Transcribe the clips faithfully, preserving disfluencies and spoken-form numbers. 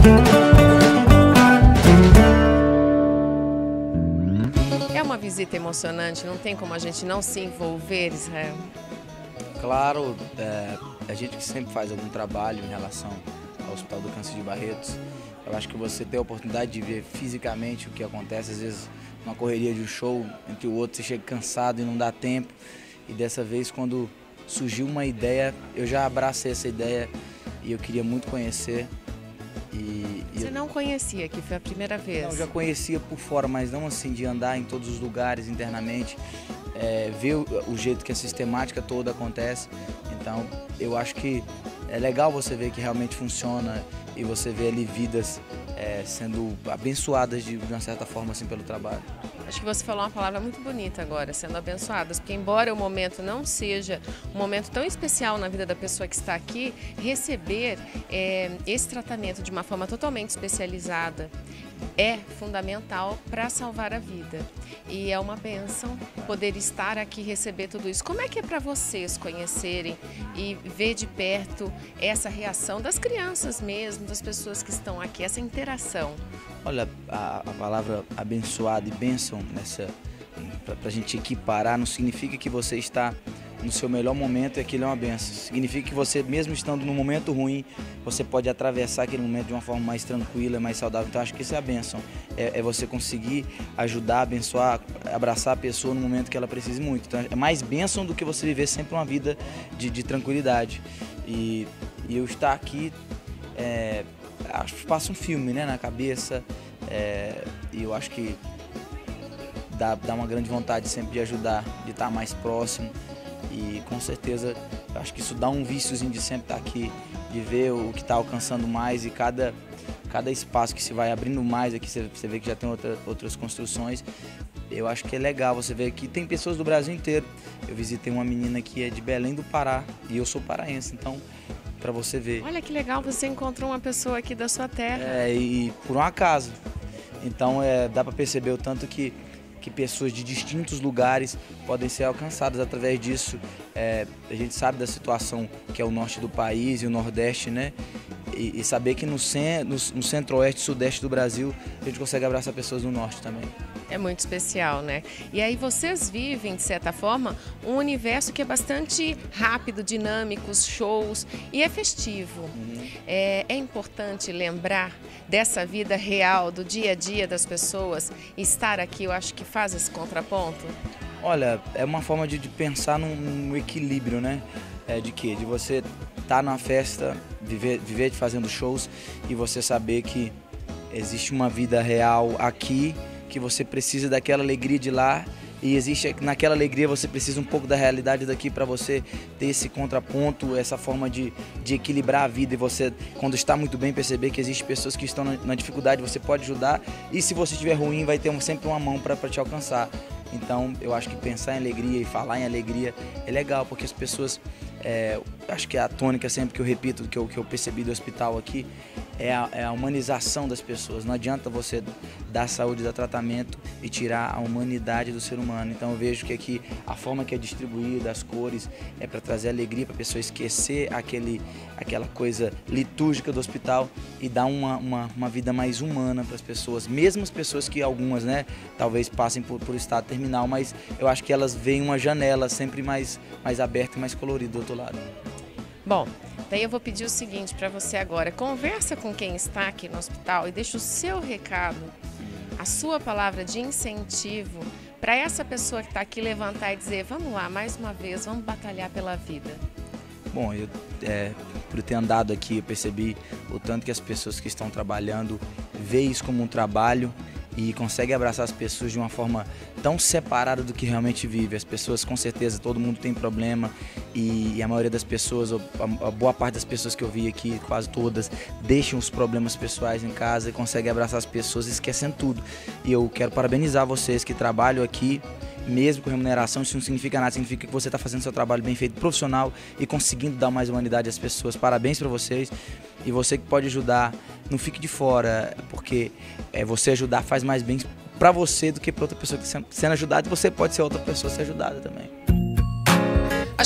É uma visita emocionante, não tem como a gente não se envolver, Israel? Claro, é, a gente que sempre faz algum trabalho em relação ao Hospital do Câncer de Barretos, eu acho que você tem a oportunidade de ver fisicamente o que acontece, às vezes numa correria de um show, entre o outro você chega cansado e não dá tempo, e dessa vez quando surgiu uma ideia, eu já abracei essa ideia e eu queria muito conhecer. E, Você e eu... não conhecia, que foi a primeira vez? Não, eu já conhecia por fora, mas não assim de andar em todos os lugares internamente, é, ver o, o jeito que a sistemática toda acontece. Então eu acho que é legal você ver que realmente funciona e você vê ali vidas é, sendo abençoadas de, de uma certa forma assim pelo trabalho. Acho que você falou uma palavra muito bonita agora, sendo abençoadas, porque embora o momento não seja um momento tão especial na vida da pessoa que está aqui, receber é, esse tratamento de uma forma totalmente especializada é fundamental para salvar a vida. E é uma bênção poder estar aqui e receber tudo isso. Como é que é para vocês conhecerem e ver de perto essa reação das crianças mesmo, das pessoas que estão aqui, essa interação? Olha, a, a palavra abençoado e bênção, nessa, para a gente equiparar, não significa que você está no seu melhor momento e aquilo é uma bênção. Significa que você, mesmo estando num momento ruim, você pode atravessar aquele momento de uma forma mais tranquila, mais saudável. Então, acho que isso é a bênção. É, é você conseguir ajudar, abençoar, abraçar a pessoa no momento que ela precise muito. Então, é mais bênção do que você viver sempre uma vida de, de tranquilidade. E, e eu estar aqui, é, acho que passa um filme, né, na cabeça, é, e eu acho que dá, dá uma grande vontade sempre de ajudar, de estar mais próximo. E com certeza, eu acho que isso dá um viciozinho de sempre estar aqui, de ver o que está alcançando mais e cada, cada espaço que se vai abrindo mais aqui, você vê que já tem outra, outras construções. Eu acho que é legal você ver que tem pessoas do Brasil inteiro. Eu visitei uma menina que é de Belém do Pará e eu sou paraense, então para você ver. Olha que legal, você encontrou uma pessoa aqui da sua terra. É, e por um acaso. Então é, dá para perceber o tanto que que pessoas de distintos lugares podem ser alcançadas através disso. É, a gente sabe da situação que é o norte do país e o nordeste, né? E, e saber que no, cen no, no centro-oeste e sudeste do Brasil a gente consegue abraçar pessoas do norte também. É muito especial, né? E aí vocês vivem, de certa forma, um universo que é bastante rápido, dinâmico, shows e é festivo. Uhum. É, é importante lembrar dessa vida real, do dia a dia das pessoas, e estar aqui, eu acho que faz esse contraponto. Olha, é uma forma de, de pensar num, num equilíbrio, né? É, de quê? De você estar na festa, viver, viver fazendo shows e você saber que existe uma vida real aqui, que você precisa daquela alegria de lá e existe naquela alegria você precisa um pouco da realidade daqui para você ter esse contraponto, essa forma de, de equilibrar a vida e você, quando está muito bem, perceber que existem pessoas que estão na, na dificuldade, você pode ajudar e se você estiver ruim vai ter um, sempre uma mão para te alcançar. Então eu acho que pensar em alegria e falar em alegria é legal, porque as pessoas, é, acho que é a tônica sempre que eu repito, que eu, que eu percebi do hospital aqui, é a, é a humanização das pessoas. Não adianta você dar saúde, dar tratamento e tirar a humanidade do ser humano. Então eu vejo que aqui a forma que é distribuída, as cores, é para trazer alegria para a pessoa esquecer aquele, aquela coisa litúrgica do hospital e dar uma, uma, uma vida mais humana para as pessoas. Mesmo as pessoas que algumas, né, talvez passem por, por estado terminal, mas eu acho que elas veem uma janela sempre mais, mais aberta e mais colorida do outro lado. Bom, daí eu vou pedir o seguinte para você agora, conversa com quem está aqui no hospital e deixa o seu recado, a sua palavra de incentivo para essa pessoa que está aqui levantar e dizer, vamos lá, mais uma vez, vamos batalhar pela vida. Bom, eu, é, por ter andado aqui, eu percebi o tanto que as pessoas que estão trabalhando veem isso como um trabalho e consegue abraçar as pessoas de uma forma tão separada do que realmente vive. As pessoas, com certeza, todo mundo tem problema e, e a maioria das pessoas, a, a boa parte das pessoas que eu vi aqui, quase todas, deixam os problemas pessoais em casa e conseguem abraçar as pessoas esquecendo tudo. E eu quero parabenizar vocês que trabalham aqui, mesmo com remuneração, isso não significa nada, significa que você está fazendo seu trabalho bem feito, profissional e conseguindo dar mais humanidade às pessoas. Parabéns para vocês. E você que pode ajudar, não fique de fora, porque é, você ajudar faz mais bem para você do que para outra pessoa que está sendo ajudada, e você pode ser outra pessoa ser ajudada também. Acho que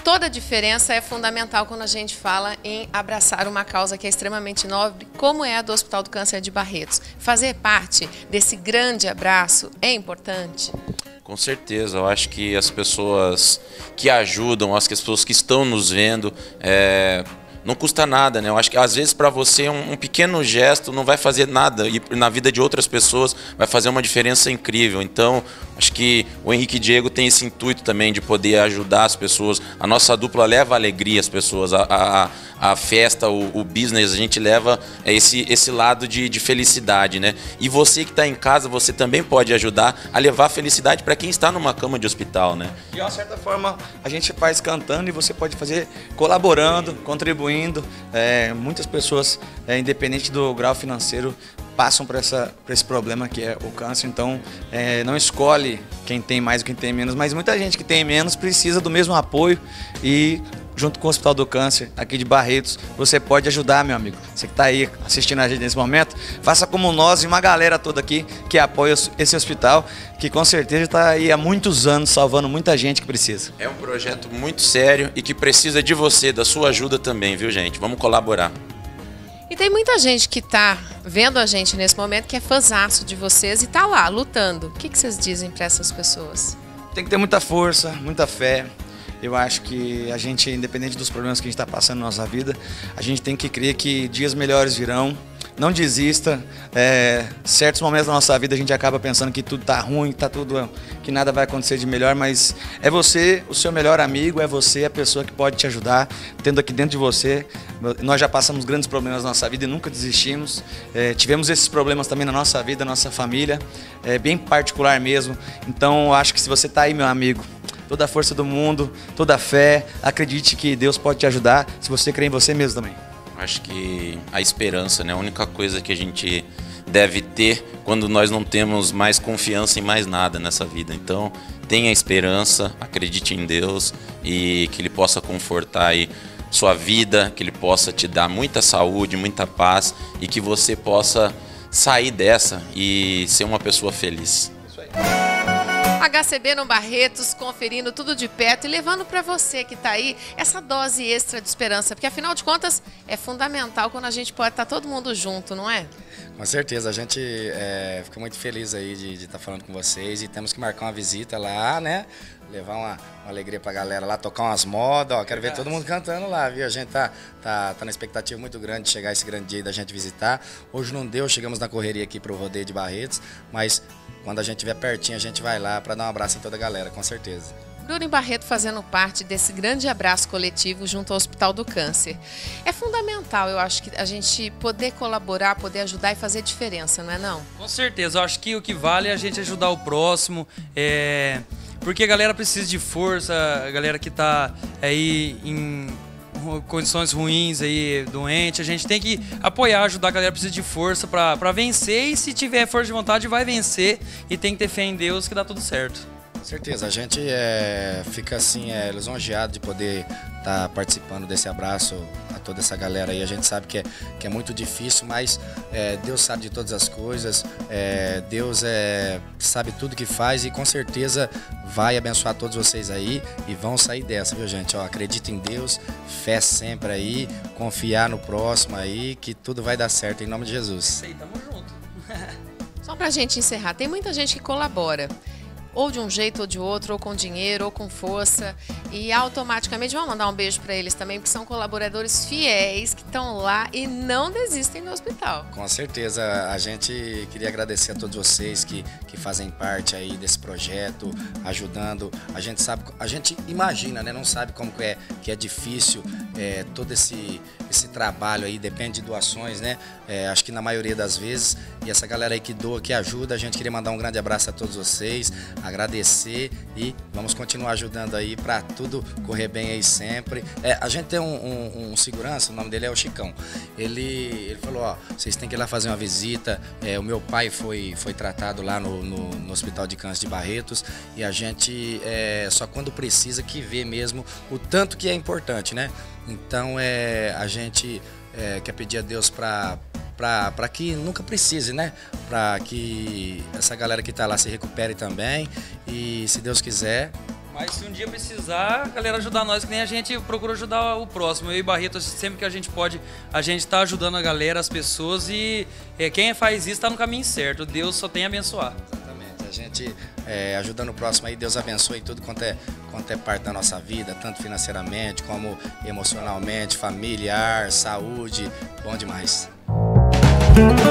toda a diferença é fundamental quando a gente fala em abraçar uma causa que é extremamente nobre, como é a do Hospital do Câncer de Barretos. Fazer parte desse grande abraço é importante? Com certeza, eu acho que as pessoas que ajudam, as pessoas que estão nos vendo, é, não custa nada, né? Eu acho que às vezes para você um, um pequeno gesto não vai fazer nada e na vida de outras pessoas vai fazer uma diferença incrível. Então, acho que o Henrique e Diego tem esse intuito também de poder ajudar as pessoas. A nossa dupla leva alegria às pessoas, a, a, a festa, o, o business, a gente leva esse, esse lado de, de felicidade, né? E você que está em casa, você também pode ajudar a levar felicidade para quem está numa cama de hospital, né? De uma certa forma, a gente faz cantando e você pode fazer colaborando, contribuindo. É, muitas pessoas, é, independente do grau financeiro, passam por, essa, por esse problema que é o câncer. Então, é, não escolhe quem tem mais ou quem tem menos, mas muita gente que tem menos precisa do mesmo apoio e junto com o Hospital do Câncer aqui de Barretos, você pode ajudar, meu amigo. Você que está aí assistindo a gente nesse momento, faça como nós e uma galera toda aqui que apoia esse hospital, que com certeza está aí há muitos anos salvando muita gente que precisa. É um projeto muito sério e que precisa de você, da sua ajuda também, viu, gente? Vamos colaborar. E tem muita gente que está vendo a gente nesse momento que é fãzaço de vocês e está lá, lutando. O que, que vocês dizem para essas pessoas? Tem que ter muita força, muita fé. Eu acho que a gente, independente dos problemas que a gente está passando na nossa vida, a gente tem que crer que dias melhores virão. Não desista. É, certos momentos da nossa vida a gente acaba pensando que tudo está ruim, tá tudo, que nada vai acontecer de melhor, mas é você o seu melhor amigo, é você a pessoa que pode te ajudar, tendo aqui dentro de você. Nós já passamos grandes problemas na nossa vida e nunca desistimos. É, tivemos esses problemas também na nossa vida, na nossa família, é bem particular mesmo. Então, acho que se você está aí, meu amigo, toda a força do mundo, toda a fé, acredite que Deus pode te ajudar, se você crer em você mesmo também. Acho que a esperança, né, a única coisa que a gente deve ter quando nós não temos mais confiança em mais nada nessa vida. Então, tenha esperança, acredite em Deus e que Ele possa confortar aí sua vida, que Ele possa te dar muita saúde, muita paz e que você possa sair dessa e ser uma pessoa feliz. Isso aí. H C B no Barretos, conferindo tudo de perto e levando para você que está aí essa dose extra de esperança, porque afinal de contas é fundamental quando a gente pode estar todo mundo junto, não é? Com certeza, a gente é, fica muito feliz aí de estar falando com vocês e temos que marcar uma visita lá, né? Levar uma, uma alegria pra galera lá, tocar umas modas, ó, quero ver todo mundo cantando lá, viu? A gente tá, tá, tá na expectativa muito grande de chegar esse grande dia da gente visitar. Hoje não deu, chegamos na correria aqui pro rodeio de Barretos, mas quando a gente estiver pertinho a gente vai lá para dar um abraço em toda a galera, com certeza. Bruno Barreto fazendo parte desse grande abraço coletivo junto ao Hospital do Câncer. É fundamental, eu acho, que a gente poder colaborar, poder ajudar e fazer diferença, não é não? Com certeza, eu acho que o que vale é a gente ajudar o próximo, é... porque a galera precisa de força, a galera que está aí em condições ruins, aí, doente, a gente tem que apoiar, ajudar, a galera precisa de força para vencer e se tiver força de vontade vai vencer e tem que ter fé em Deus que dá tudo certo. Com certeza, a gente é, fica assim, é, lisonjeado de poder estar tá participando desse abraço a toda essa galera aí. A gente sabe que é, que é muito difícil, mas é, Deus sabe de todas as coisas, é, Deus é, sabe tudo que faz e com certeza vai abençoar todos vocês aí e vão sair dessa, viu gente? Ó, acredita em Deus, fé sempre aí, confiar no próximo aí, que tudo vai dar certo em nome de Jesus. Sei, tamo junto. Só pra gente encerrar, tem muita gente que colabora, ou de um jeito ou de outro, ou com dinheiro, ou com força, e automaticamente vamos mandar um beijo para eles também, porque são colaboradores fiéis que estão lá e não desistem do hospital. Com certeza, a gente queria agradecer a todos vocês que, que fazem parte aí desse projeto, ajudando. A gente sabe, a gente imagina, né? Não sabe como que é, que é difícil é, todo esse, esse trabalho aí, depende de doações, né? É, acho que na maioria das vezes, e essa galera aí que doa, que ajuda, a gente queria mandar um grande abraço a todos vocês, agradecer e vamos continuar ajudando aí para tudo correr bem aí sempre. É, a gente tem um, um, um segurança, o nome dele é o Chicão. Ele, ele falou, ó, vocês têm que ir lá fazer uma visita. É, o meu pai foi, foi tratado lá no, no, no Hospital de Câncer de Barretos e a gente é, só quando precisa que vê mesmo o tanto que é importante, né? Então é, a gente é, quer pedir a Deus para para que nunca precise, né? Para que essa galera que está lá se recupere também e, se Deus quiser, Mas se um dia precisar, a galera ajudar nós, que nem a gente procura ajudar o próximo. Eu e Barreto, sempre que a gente pode, a gente tá ajudando a galera, as pessoas, e é, quem faz isso tá no caminho certo. Deus só tem a abençoar. Exatamente. A gente é, ajudando o próximo aí, Deus abençoe em tudo quanto é, quanto é parte da nossa vida, tanto financeiramente como emocionalmente, familiar, saúde, bom demais.